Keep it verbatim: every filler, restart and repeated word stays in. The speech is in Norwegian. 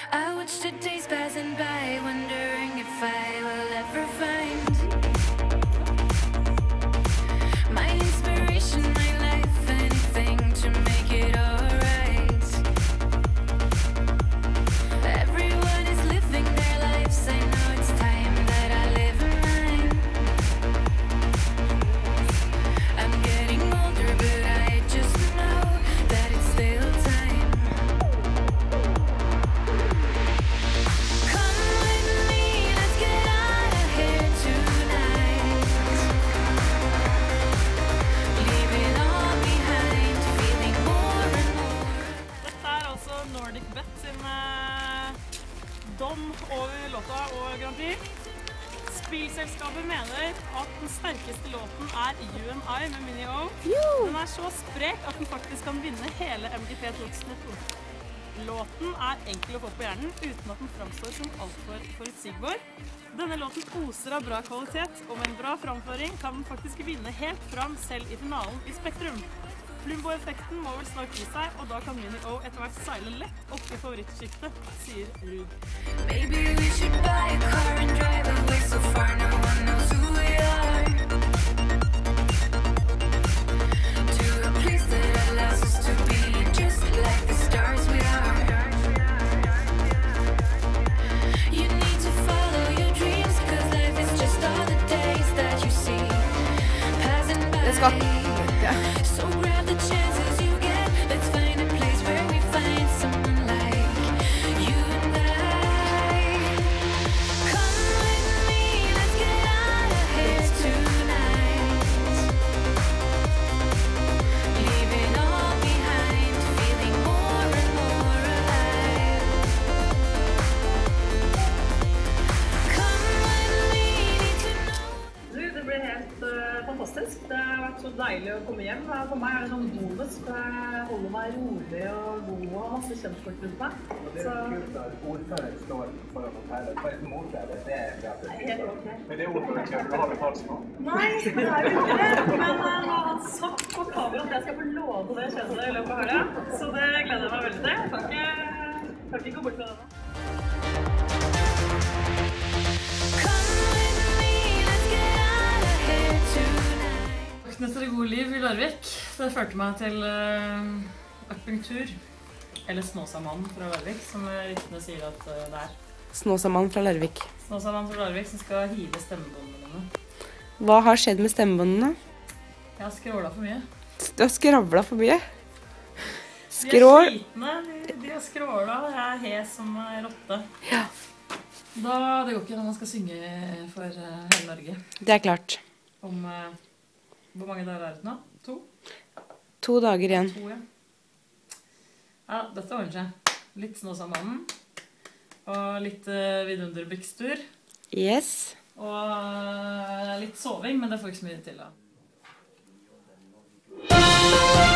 I watch the days passing by, wondering if I will ever find my inspiration, my life, anything to make it alright. Everyone is living their lives, I know it's time that I live mine. I'm getting older, but I just know that it's still time. Come with me, let's get out of here tonight. Leave it all behind, feeling more and more. Dette er altså Nordic Bet sin eh, dom over låta og Grand Prix. Spillselskapet mener at den sterkeste låten er You and I med Mini O. Den er så sprek at den faktisk kan vinne hele M G P to tusen og to. Låten er enkel å få på hjernen uten at den framstår som altfor forutsigbar. Denne låten oser av bra kvalitet, og med en bra framføring kan den faktisk vinne helt fram selv i finalen i Spektrum. Plumbo-effekten må vel snart gi seg, og da kan Mini O etter hvert seile lett opp i favorittsjiktet, sier Rud. Maybe we should buy a car and drive away so far no one knows who we are. To a place that allows us to be just like the stars we are. You need to follow your dreams, cause life is just all the days that you see passing by. So grab the chances you get, let's find a place where we find someone like you and I. Come with me, let's get out of here tonight. Leave it all behind, feeling more and more alive. Come with me, need to know. Du, det ble helt uh, fantastisk. Det har vært så deilig å komme hjem. For meg er det sånn bonus, for jeg holder meg rolig og god og har masse kjentfolk rundt meg. Det er kult at ordfører står foran hotellet. Hva er det mot det? Det er gratis. Det er helt ok. Men det er ordfører kjører, du har betalt nå? Nei, det er jo ikke det. Men uh, nå har han sagt på kamera at jeg skal få låne det kjennet i løpet av helga. Så det gleder jeg meg veldig til. Jeg kan ikke, kan ikke gå bort fra det nå. Come with me, let's get out of here tonight. Etter det gode liv i Larvik, så det førte meg til uh, akupunktur, eller Snåsamannen fra Larvik, som ryktene sier at uh, det er. Snåsamannen fra Larvik. Snåsamannen fra Larvik som skal hile stemmebåndene mine. Hva har skjedd med stemmebåndene? Jeg har skråla for mye. Du har skravla for mye. De Skrål. er slitne, de, de har skråla, jeg er hes som en rotte. Ja. Da, det går ikke når man skal synge for uh, hele Norge. Det er klart. Om... Uh, Hvor mange dager er det nå? To? To dager igjen. To, ja. Ja, dette ordner seg. Litt Snåsamannen. Og litt uh, vidunderbyggstur. Yes. Og uh, litt soving, men det får ikke så mye til da.